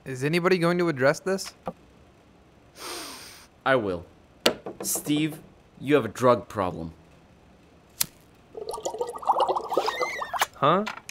Is anybody going to address this? I will. Steve, you have a drug problem. Huh?